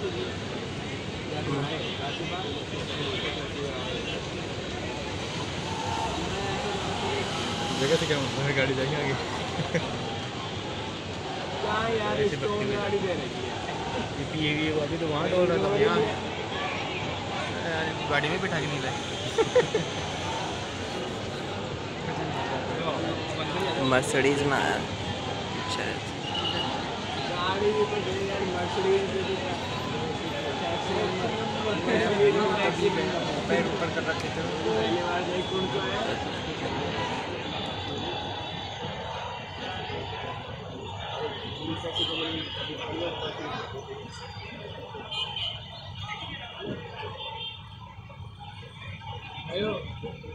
जगह से क्या मतलब गाड़ी जाएगी आगे। यार गाड़ी दे रही है अभी तो वहाँ डोल रहा था यहाँ गाड़ी में बिठा के नहीं लाए। मर्सिडीज में आया शायद। गाड़ी भी तो यार मर्सिडीज पैर ऊपर कर रखे थे। पहली बार देख कौन को आया आयो